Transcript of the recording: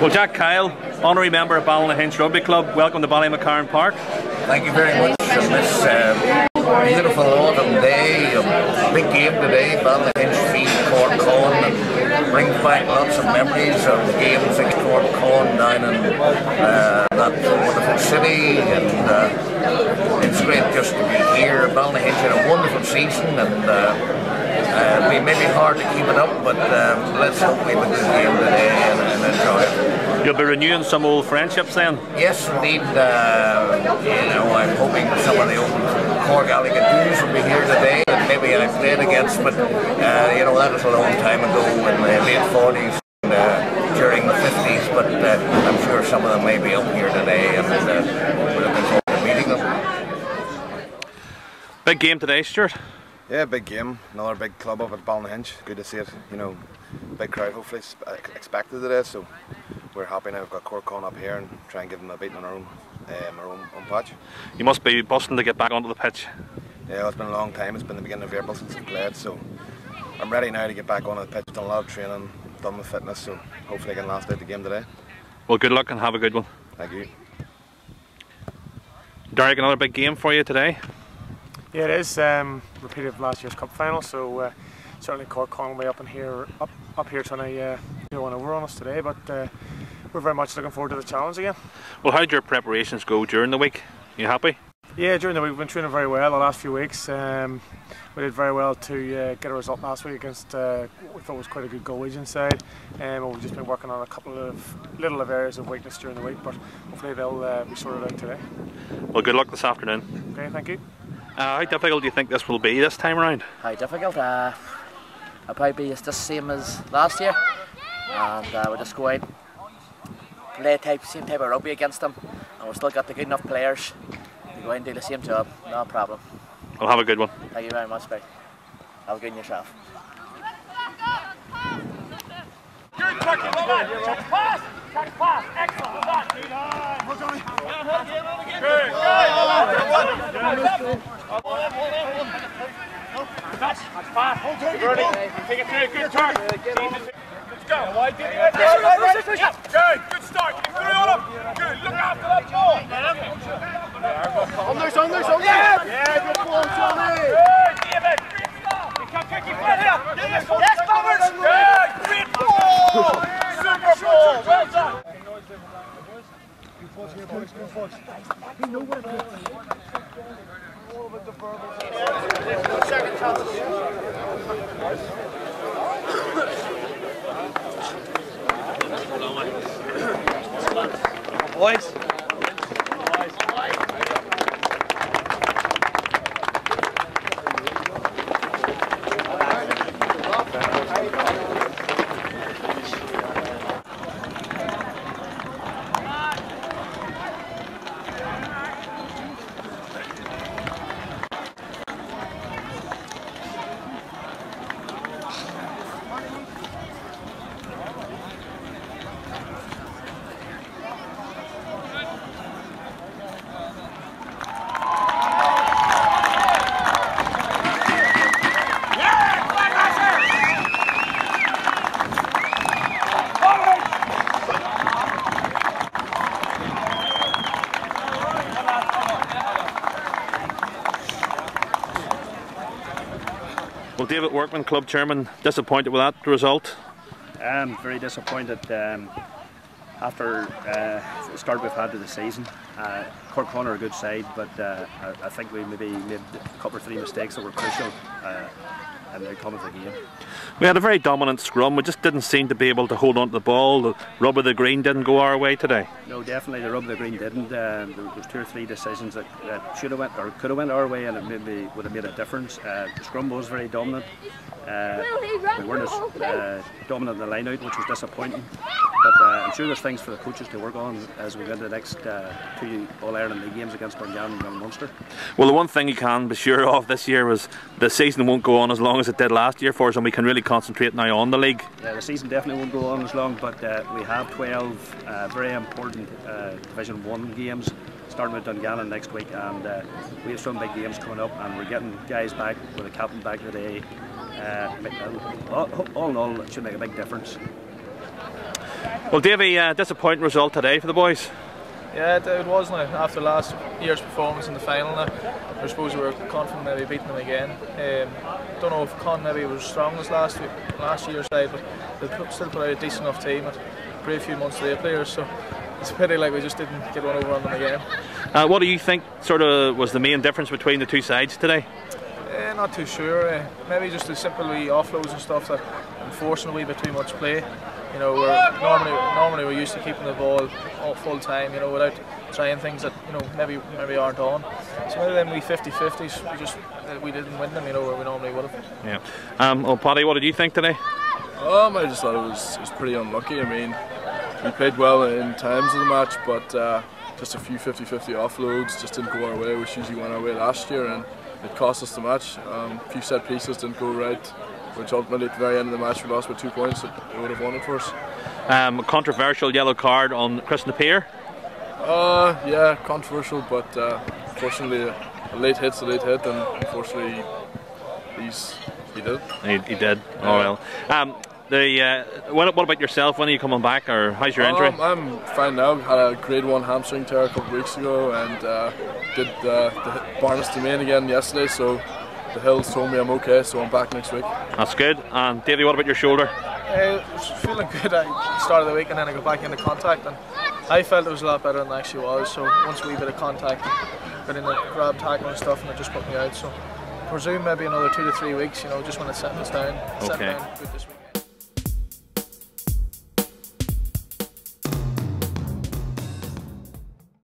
Well, Jack Kyle, honorary member of Ballymacarn Rugby Club, welcome to Ballymacarn Park. Thank you very much on this beautiful autumn day. Big game today, Ballymacarn feed Cork Con, and brings back lots of memories of games against Cork Con down in that wonderful city, and it's great just to be here. Ballymacarn had a wonderful season, and we may be hard to keep it up, but let's hope we have a good game today and enjoy it. You'll be renewing some old friendships then? Yes, indeed. I'm hoping some of the old Cork Alligators will be here today, and maybe I played against, but that was a long time ago in the late 40s and during the 50s, but I'm sure some of them may be up here today, and we're looking forward to meeting them. Big game today, Stuart. Yeah, big game. Another big club up at Ballymacarn. Good to see it. Big crowd hopefully expected today, so we're happy now we've got Cork Con up here and try and give them a beating on our own patch. You must be busting to get back onto the pitch. Yeah, it's been a long time. It's been the beginning of April since I've played, so I'm ready now to get back onto the pitch. Done a lot of training, done with fitness, so hopefully I can last out the game today. Well, good luck and have a good one. Thank you. Derek, another big game for you today. Yeah, it is. Repeat of last year's cup final, so certainly Cork Con will be up here trying to do one over on us today, but we're very much looking forward to the challenge again. Well, how did your preparations go during the week? Are you happy? Yeah, during the week we've been training very well the last few weeks. We did very well to get a result last week against what we thought was quite a good Galwegian side, and we've just been working on a couple of little areas of weakness during the week, but hopefully they'll be sorted out today. Well, good luck this afternoon. Okay, thank you. How difficult do you think this will be this time around? How difficult? It'll probably be just the same as last year, and we'll just go out, play same type of rugby against them, and we've still got the good enough players to go out and do the same job, no problem. Well, have a good one. Thank you very much, mate. Have a good one yourself. Good, check pass, excellent, well done. That's fast. Take it through, good turn. Let's go. Wide, good, good start. Get through on him. Good, look after that ball. On there. Yeah, good ball, Johnny. Good, David. Great stop. You can kick your foot here. Yes, Bobbers. Good, great ball. Super ball, well done. Second chance. Boys. Well, David Workman, club chairman, disappointed with that result? Very disappointed after the start we've had to the season. Cork Con are a good side, but I think we maybe made a couple or three mistakes that were crucial in the outcome of the game. We had a very dominant scrum. We just didn't seem to be able to hold on to the ball. The rub of the green didn't go our way today. No, definitely the rub of the green didn't. There was two or three decisions that should have went or could have went our way, and it maybe would have made a difference. The scrum was very dominant. We weren't as dominant in the line out, which was disappointing. But I'm sure there's things for the coaches to work on as we go into the next two All-Ireland League games against Dungannon and Munster. Well, the one thing you can be sure of this year was the season won't go on as long as it did last year for us, and we can really concentrate now on the league. Yeah, the season definitely won't go on as long, but we have 12 very important Division 1 games starting with Dungannon next week, and we have some big games coming up, and we're getting guys back with a captain back today. All in all, it should make a big difference. Well, Davey, disappointing result today for the boys. Yeah, it was now. After last year's performance in the final now, I suppose we were confident maybe beating them again. Don't know if Con maybe was as strong as last year's side, but they still put out a decent enough team and a great few Munster players, so it's a pity like we just didn't get one over on them again. What do you think sort of was the main difference between the two sides today? Not too sure. Maybe just the simple wee offloads and stuff that enforcing a wee bit too much play. You know, normally we're used to keeping the ball all full time, you know, without trying things that, you know, maybe aren't on. So maybe them wee 50-50s, we didn't win them, you know, where we normally would have. Yeah. Well, Paddy, what did you think today? I just thought it was pretty unlucky. I mean, we played well in times of the match, but just a few 50-50 offloads just didn't go our way, which usually went our way last year, and it cost us the match. A few set pieces didn't go right, which ultimately at the very end of the match we lost by 2 points that we would have won it for us. A controversial yellow card on Chris Napier? Yeah, controversial, but unfortunately a late hit's a late hit, and unfortunately he did. He did. Oh well. What about yourself? When are you coming back, or how's your injury? I'm fine now. Had a grade 1 hamstring tear a couple of weeks ago, and did the Barnes domain again yesterday, so the Hills told me I'm okay, so I'm back next week. That's good. And Davey, what about your shoulder? I was feeling good at the start of the week, and then I got back into contact, and I felt it was a lot better than it actually was. So once a wee bit of contact, got in the grab tackle and stuff, and it just put me out. So I presume maybe another 2 to 3 weeks, you know, just when it settles down. Okay. Good this week.